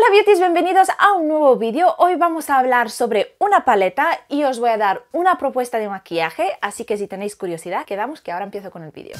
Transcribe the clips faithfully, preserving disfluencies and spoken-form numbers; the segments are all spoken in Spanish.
Hola beauties, bienvenidos a un nuevo vídeo. Hoy vamos a hablar sobre una paleta y os voy a dar una propuesta de maquillaje, así que si tenéis curiosidad, quedamos que ahora empiezo con el vídeo.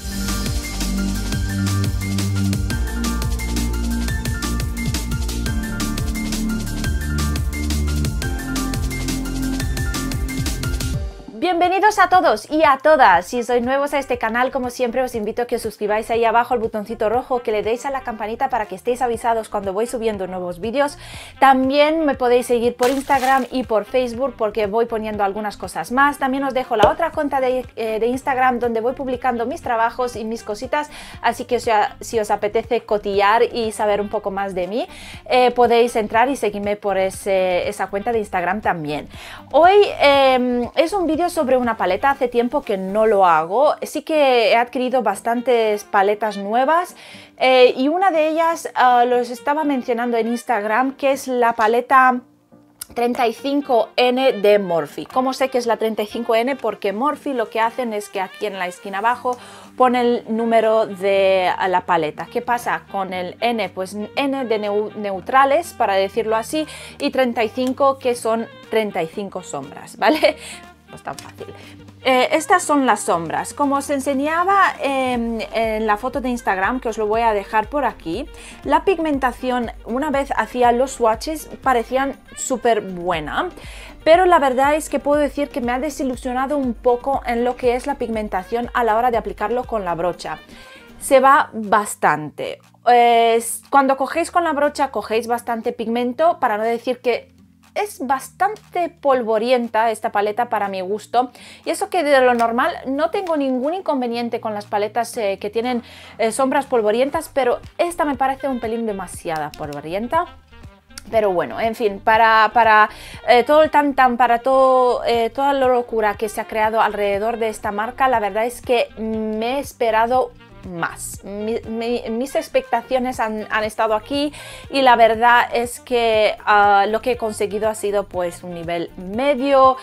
Bienvenidos a todos y a todas. Si sois nuevos a este canal, como siempre os invito a que os suscribáis ahí abajo al botoncito rojo, que le deis a la campanita para que estéis avisados cuando voy subiendo nuevos vídeos. También me podéis seguir por Instagram y por Facebook porque voy poniendo algunas cosas más. También os dejo la otra cuenta de, eh, de Instagram donde voy publicando mis trabajos y mis cositas, así que si, si os apetece cotillar y saber un poco más de mí, eh, podéis entrar y seguirme por ese, esa cuenta de Instagram también. Hoy eh, es un vídeo sobre una paleta. Hace tiempo que no lo hago, sí que he adquirido bastantes paletas nuevas eh, y una de ellas uh, los estaba mencionando en Instagram, que es la paleta treinta y cinco ene de Morphe. ¿Cómo sé que es la treinta y cinco ene? Porque Morphe lo que hacen es que aquí en la esquina abajo pone el número de la paleta. ¿Qué pasa con el N? Pues N de neutrales, para decirlo así, y treinta y cinco, que son treinta y cinco sombras, ¿vale? No es tan fácil. Eh, estas son las sombras. Como os enseñaba eh, en la foto de Instagram, que os lo voy a dejar por aquí, la pigmentación, una vez hacía los swatches, parecían súper buena, pero la verdad es que puedo decir que me ha desilusionado un poco en lo que es la pigmentación a la hora de aplicarlo con la brocha. Se va bastante. Eh, cuando cogéis con la brocha, cogéis bastante pigmento, para no decir que es bastante polvorienta esta paleta para mi gusto, y eso que de lo normal no tengo ningún inconveniente con las paletas eh, que tienen eh, sombras polvorientas, pero esta me parece un pelín demasiada polvorienta. Pero bueno, en fin, para, para eh, todo el tan tan, para todo, eh, toda la locura que se ha creado alrededor de esta marca, la verdad es que me he esperado más. Mi, mi, mis expectaciones han, han estado aquí y la verdad es que uh, lo que he conseguido ha sido pues un nivel medio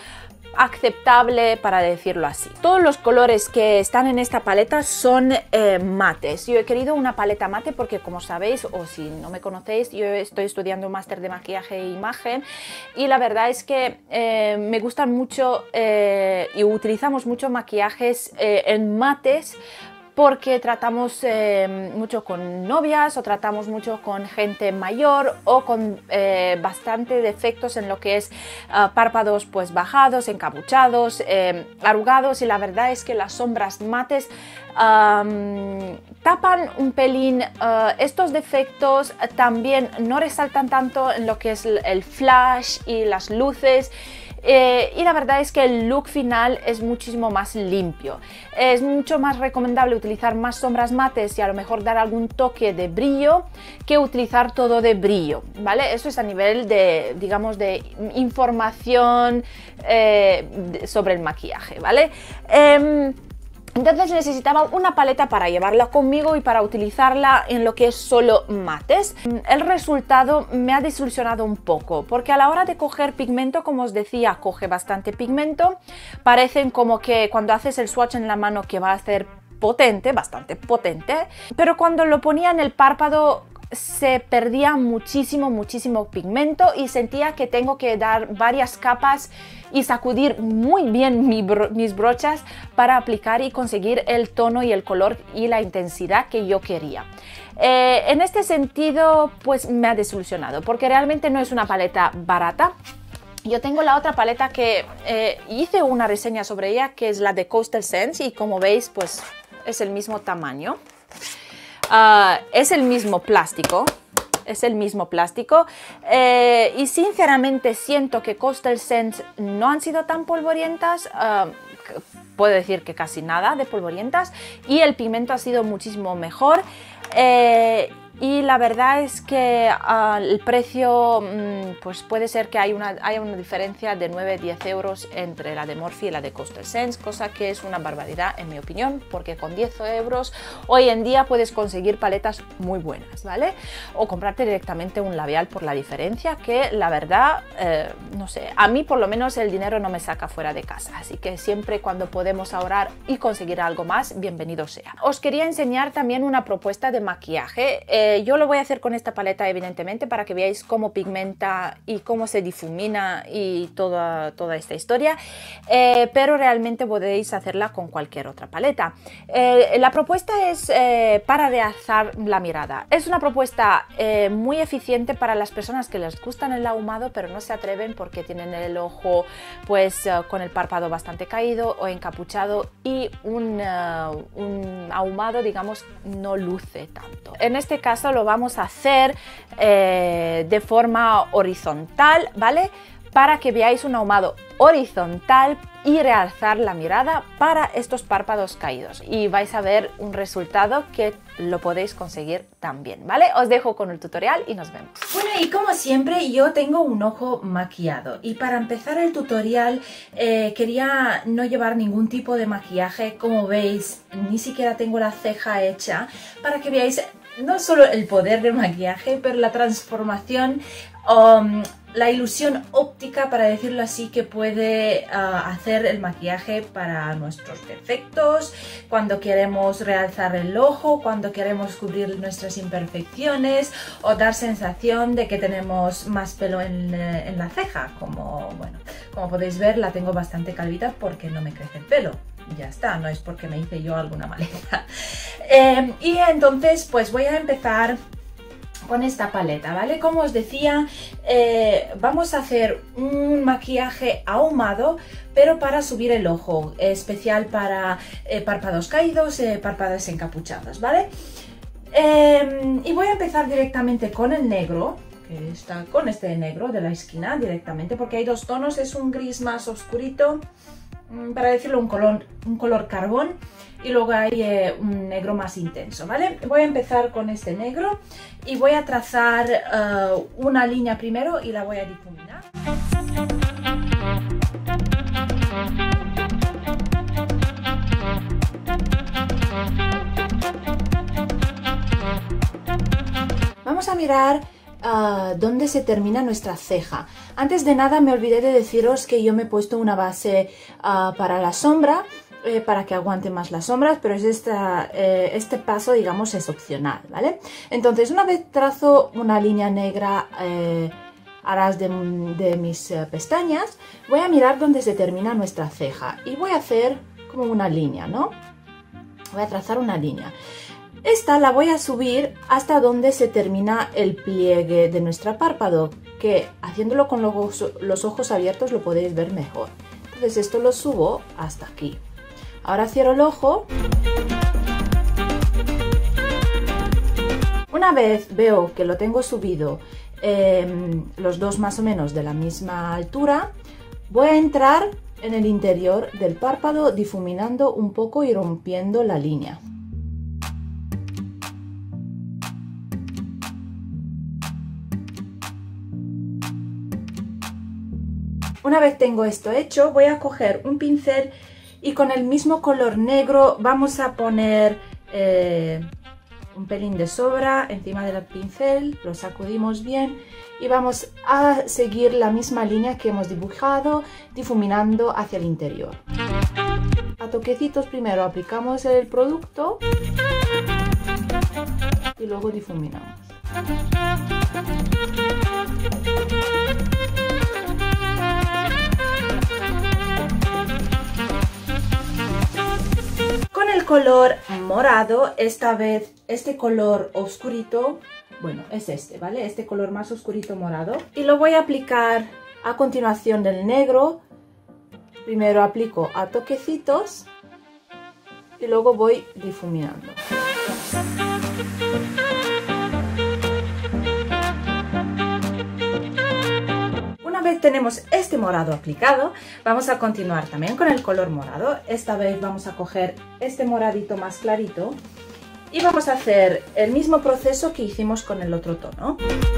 aceptable, para decirlo así. Todos los colores que están en esta paleta son eh, mates. Yo he querido una paleta mate porque, como sabéis, o si no me conocéis, yo estoy estudiando un máster de maquillaje e imagen, y la verdad es que eh, me gustan mucho eh, y utilizamos mucho maquillajes eh, en mates, porque tratamos eh, mucho con novias, o tratamos mucho con gente mayor, o con eh, bastante defectos en lo que es uh, párpados pues bajados, encapuchados, eh, arrugados, y la verdad es que las sombras mates um, tapan un pelín uh, estos defectos. También no resaltan tanto en lo que es el flash y las luces. Eh, y la verdad es que el look final es muchísimo más limpio. Es mucho más recomendable utilizar más sombras mates y a lo mejor dar algún toque de brillo que utilizar todo de brillo, ¿vale? Eso es a nivel de, digamos, de información eh, sobre el maquillaje, ¿vale? Eh, Entonces necesitaba una paleta para llevarla conmigo y para utilizarla en lo que es solo mates. El resultado me ha desilusionado un poco, porque a la hora de coger pigmento, como os decía, coge bastante pigmento. Parecen como que cuando haces el swatch en la mano que va a ser potente, bastante potente, pero cuando lo ponía en el párpado se perdía muchísimo, muchísimo pigmento, y sentía que tengo que dar varias capas y sacudir muy bien mi bro mis brochas para aplicar y conseguir el tono y el color y la intensidad que yo quería. Eh, en este sentido, pues me ha desilusionado, porque realmente no es una paleta barata. Yo tengo la otra paleta que eh, hice una reseña sobre ella, que es la de Coastal Scents, y como veis, pues es el mismo tamaño. Uh, es el mismo plástico, es el mismo plástico eh, y sinceramente siento que Coastal Scents no han sido tan polvorientas, uh, puedo decir que casi nada de polvorientas, y el pigmento ha sido muchísimo mejor. Eh, Y la verdad es que uh, el precio, mmm, pues puede ser que hay una, haya una diferencia de nueve a diez euros entre la de Morphe y la de Coastal Scents, cosa que es una barbaridad en mi opinión, porque con diez euros hoy en día puedes conseguir paletas muy buenas, ¿vale? O comprarte directamente un labial por la diferencia, que la verdad, eh, no sé, a mí por lo menos el dinero no me saca fuera de casa, así que siempre cuando podemos ahorrar y conseguir algo más, bienvenido sea. Os quería enseñar también una propuesta de maquillaje. Eh, Eh, yo lo voy a hacer con esta paleta, evidentemente, para que veáis cómo pigmenta y cómo se difumina y toda, toda esta historia, eh, pero realmente podéis hacerla con cualquier otra paleta. Eh, la propuesta es eh, para realzar la mirada. Es una propuesta eh, muy eficiente para las personas que les gustan el ahumado, pero no se atreven porque tienen el ojo pues uh, con el párpado bastante caído o encapuchado y un, uh, un ahumado, digamos, no luce tanto. En este caso lo vamos a hacer eh, de forma horizontal, ¿vale? Para que veáis un ahumado horizontal y realzar la mirada para estos párpados caídos, y vais a ver un resultado que lo podéis conseguir también, ¿vale? Os dejo con el tutorial y nos vemos. Bueno, y como siempre yo tengo un ojo maquillado, y para empezar el tutorial eh, quería no llevar ningún tipo de maquillaje. Como veis, ni siquiera tengo la ceja hecha, para que veáis no solo el poder del maquillaje, pero la transformación, um, la ilusión óptica, para decirlo así, que puede uh, hacer el maquillaje para nuestros defectos, cuando queremos realzar el ojo, cuando queremos cubrir nuestras imperfecciones o dar sensación de que tenemos más pelo en, en la ceja. Como, bueno, como podéis ver, la tengo bastante calvita porque no me crece el pelo. Ya está, no es porque me hice yo alguna maleta. Eh, y entonces pues voy a empezar con esta paleta, ¿vale? Como os decía, eh, vamos a hacer un maquillaje ahumado, pero para subir el ojo, especial para eh, párpados caídos, eh, párpados encapuchados, ¿vale? Eh, y voy a empezar directamente con el negro, que está con este negro de la esquina directamente, porque hay dos tonos, es un gris más oscurito, para decirlo, un color, un color carbón, y luego hay eh, un negro más intenso, ¿vale? Voy a empezar con este negro y voy a trazar uh, una línea primero y la voy a difuminar. Vamos a mirar Uh, dónde se termina nuestra ceja. Antes de nada me olvidé de deciros que yo me he puesto una base uh, para la sombra, eh, para que aguante más las sombras, pero es esta, eh, este paso, digamos, es opcional, ¿vale? Entonces, una vez trazo una línea negra eh, a ras de, de mis eh, pestañas, voy a mirar dónde se termina nuestra ceja y voy a hacer como una línea, ¿no? Voy a trazar una línea. Esta la voy a subir hasta donde se termina el pliegue de nuestro párpado, que haciéndolo con los, los ojos abiertos lo podéis ver mejor. Entonces esto lo subo hasta aquí. Ahora cierro el ojo. Una vez veo que lo tengo subido, eh, los dos más o menos de la misma altura, voy a entrar en el interior del párpado difuminando un poco y rompiendo la línea. Una vez tengo esto hecho, voy a coger un pincel y con el mismo color negro vamos a poner eh, un pelín de sobra encima del pincel, lo sacudimos bien y vamos a seguir la misma línea que hemos dibujado, difuminando hacia el interior. A toquecitos primero aplicamos el producto y luego difuminamos. Con el color morado, esta vez este color oscurito, bueno, es este, ¿vale? Este color más oscurito morado. Y lo voy a aplicar a continuación del negro. Primero aplico a toquecitos y luego voy difuminando. Una vez tenemos este morado aplicado, vamos a continuar también con el color morado. Esta vez vamos a coger este moradito más clarito y vamos a hacer el mismo proceso que hicimos con el otro tono.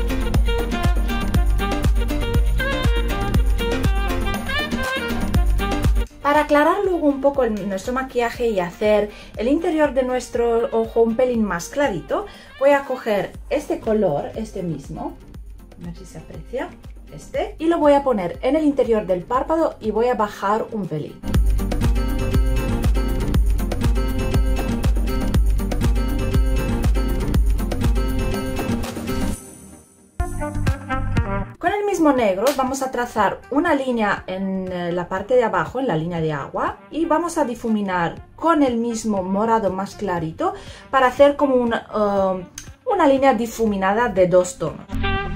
Para aclarar luego un poco el, nuestro maquillaje y hacer el interior de nuestro ojo un pelín más clarito, voy a coger este color, este mismo, a ver si se aprecia, este, y lo voy a poner en el interior del párpado y voy a bajar un pelín. mismo negro vamos a trazar una línea en la parte de abajo, en la línea de agua, y vamos a difuminar con el mismo morado más clarito para hacer como una, uh, una línea difuminada de dos tonos.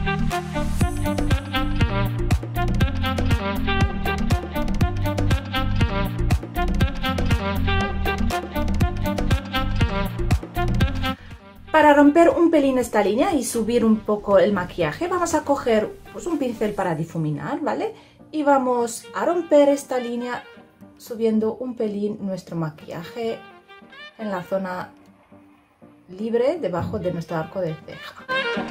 Para romper un pelín esta línea y subir un poco el maquillaje, vamos a coger pues, un pincel para difuminar, ¿vale? Y vamos a romper esta línea subiendo un pelín nuestro maquillaje en la zona libre debajo de nuestro arco de ceja.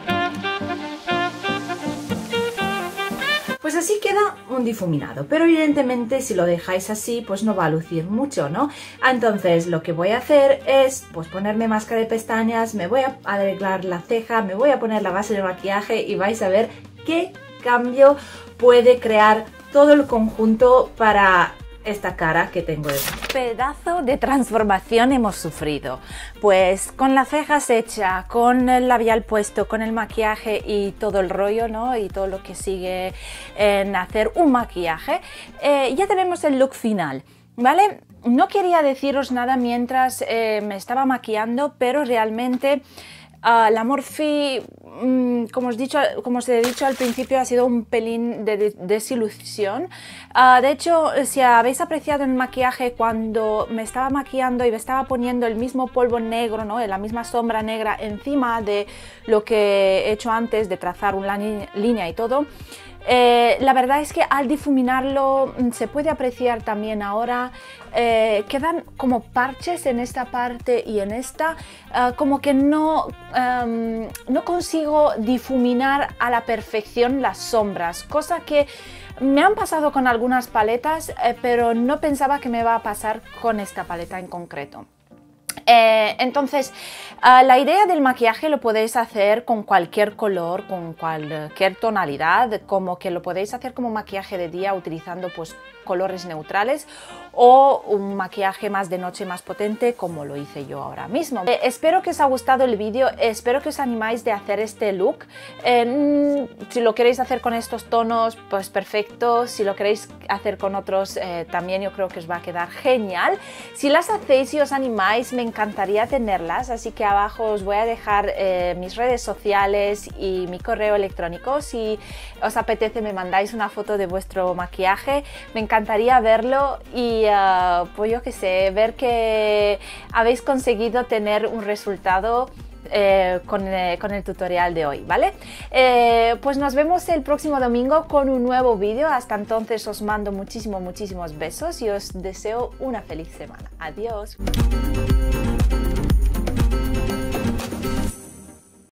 Pues así queda un difuminado, pero evidentemente si lo dejáis así pues no va a lucir mucho, ¿no? Entonces lo que voy a hacer es pues ponerme máscara de pestañas, me voy a arreglar la ceja, me voy a poner la base de maquillaje y vais a ver qué cambio puede crear todo el conjunto para esta cara que tengo. Pedazo de transformación hemos sufrido, pues con las cejas hechas, con el labial puesto, con el maquillaje y todo el rollo, ¿no? Y todo lo que sigue en hacer un maquillaje, eh, ya tenemos el look final, ¿vale? No quería deciros nada mientras eh, me estaba maquillando, pero realmente Uh, la Morphe, um, como, os dicho, como os he dicho al principio, ha sido un pelín de, de desilusión. Uh, de hecho, si habéis apreciado el maquillaje cuando me estaba maquillando y me estaba poniendo el mismo polvo negro, ¿no? La misma sombra negra encima de lo que he hecho antes de trazar una línea y todo, Eh, la verdad es que al difuminarlo se puede apreciar también ahora, eh, quedan como parches en esta parte y en esta, uh, como que no, um, no consigo difuminar a la perfección las sombras, cosa que me han pasado con algunas paletas, eh, pero no pensaba que me iba a pasar con esta paleta en concreto. Eh, entonces, uh, la idea del maquillaje lo podéis hacer con cualquier color, con cualquier tonalidad, como que lo podéis hacer como maquillaje de día utilizando pues colores neutrales o un maquillaje más de noche más potente como lo hice yo ahora mismo. Eh, espero que os haya gustado el vídeo, espero que os animáis de hacer este look. Eh, si lo queréis hacer con estos tonos, pues perfecto. Si lo queréis hacer con otros, eh, también yo creo que os va a quedar genial. Si las hacéis y os animáis, me encantaría tenerlas, así que abajo os voy a dejar eh, mis redes sociales y mi correo electrónico. Si os apetece me mandáis una foto de vuestro maquillaje, me encantaría verlo y uh, pues yo qué sé, ver que habéis conseguido tener un resultado eh, con, eh, con el tutorial de hoy, ¿vale? Eh, pues nos vemos el próximo domingo con un nuevo vídeo. Hasta entonces os mando muchísimos, muchísimos besos y os deseo una feliz semana. Adiós.